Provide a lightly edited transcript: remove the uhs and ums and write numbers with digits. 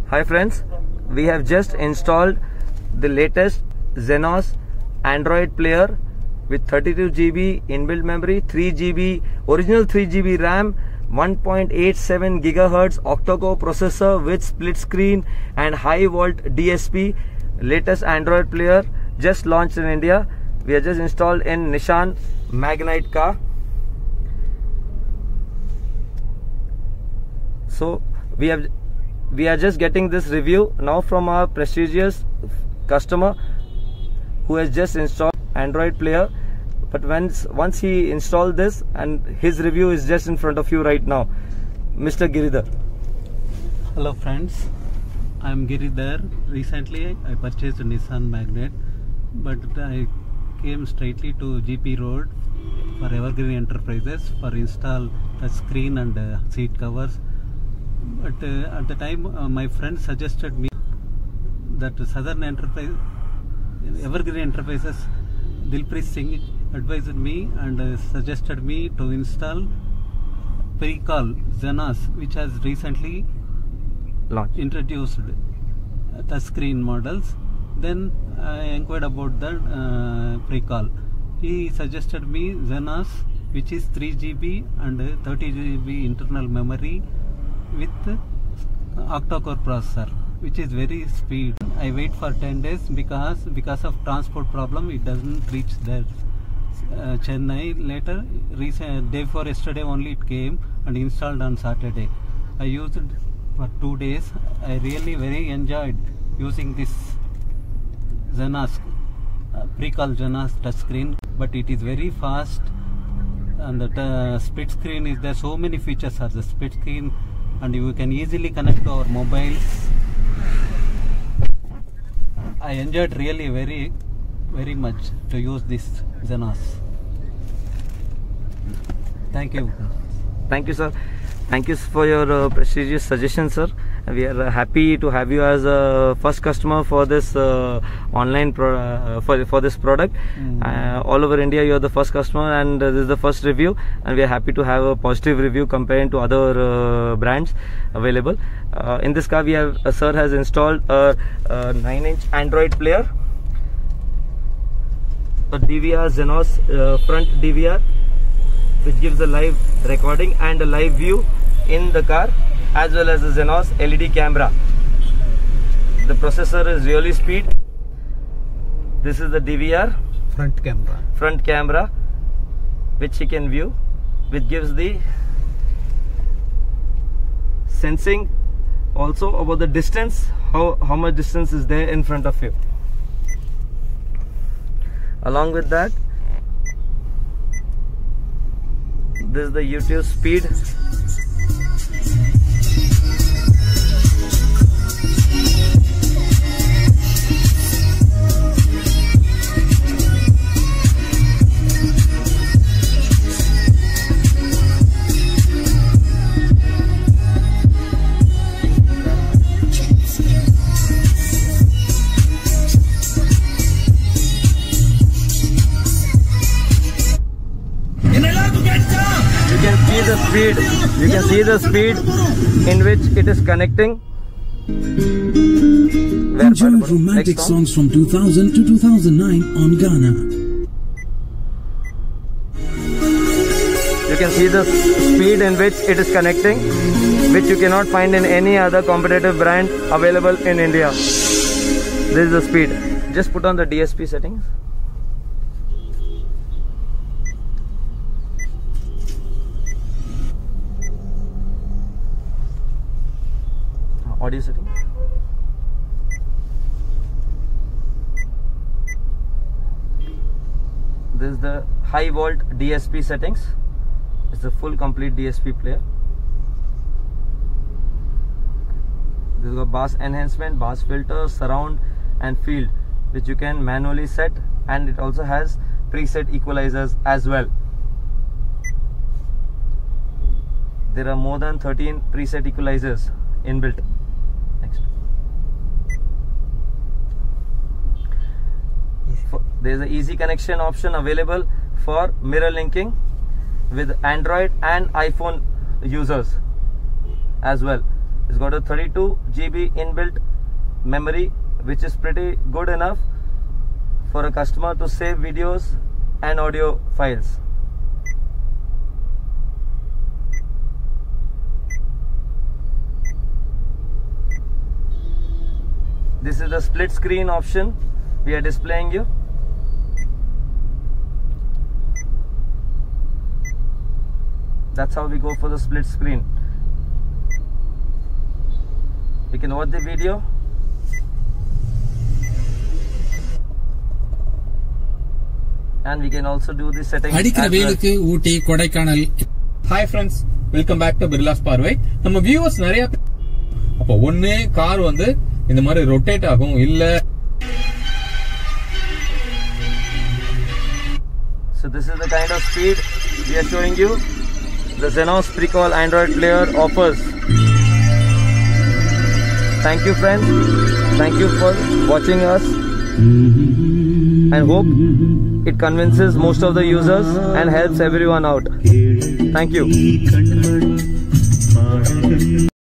Hi friends, we have just installed the latest Xenos Android player with 32 GB inbuilt memory, 3 GB original 3 GB RAM, 1.87 GHz octa-core processor with split screen and high volt DSP. Latest Android player just launched in India. We are just installed in Nissan Magnite car. So we are just getting this review now from our prestigious customer who has just installed Android player. But once he installed this, and his review is just in front of you right now. Mr. Giridhar. Hello friends, I am Giridhar. Recently I purchased a Nissan Magnite, but I came straightly to GP Road for Evergreen Enterprises for install the screen and seat covers. But at the time my friend suggested me that Southern Enterprise, Evergreen Enterprises, Dilpreet Singh advised me and suggested me to install Pre-Call Xenos, which has recently introduced the screen models. Then I inquired about the Pre-Call. He suggested me Xenos, which is 3 GB and 30 GB internal memory with octa-core processor, which is very speed. I wait for 10 days because of transport problem it doesn't reach there. Chennai. Later, day before yesterday only it came and installed on Saturday. I used it for 2 days. I really very enjoyed using this Xenos Pre-Call Xenos touchscreen, but it is very fast, and the split screen is there. So many features are the split screen, and you can easily connect to our mobiles. I enjoyed really very much to use this Xenos. Thank you. Thank you, sir. Thank you for your prestigious suggestion, sir. We are happy to have you as a first customer for this online for this product. All over India, you are the first customer, and this is the first review. And we are happy to have a positive review comparing to other brands available. In this car, we have sir has installed a 9-inch Android player, a DVR Xenos front DVR, which gives a live recording and a live view in the car, as well as the Xenos LED camera. The processor is really speed. This is the DVR front camera, which you can view, which gives the sensing also about the distance, how much distance is there in front of you. Along with that, this is the YouTube speed. You can see the speed in which it is connecting. Enjoy romantic songs from 2000 to 2009 on Gaana. You can see the speed in which it is connecting, which you cannot find in any other competitive brand available in India. This is the speed. Just put on the DSP settings. Audio settings. This is the high volt DSP settings. It's a full complete DSP player. This is a bass enhancement, bass filter, surround and field, which you can manually set, and it also has preset equalizers as well. There are more than 13 preset equalizers inbuilt. Next. There is an easy connection option available for mirror linking with Android and iPhone users as well. It's got a 32 GB inbuilt memory, which is pretty good enough for a customer to save videos and audio files. This is the split screen option we are displaying you. That's how we go for the split screen. We can watch the video. And we can also do the settings. Hi friends, welcome back to Birla's Parvai. நம்ம viewers நிறைய அப்ப ஒண்ணே car வந்து இந்த மாதிரி rotate ஆகும் இல்ல. So this is the kind of speed we are showing you. The Xenos Precall Android player offers. Thank you friends. Thank you for watching us. And hope it convinces most of the users and helps everyone out. Thank you.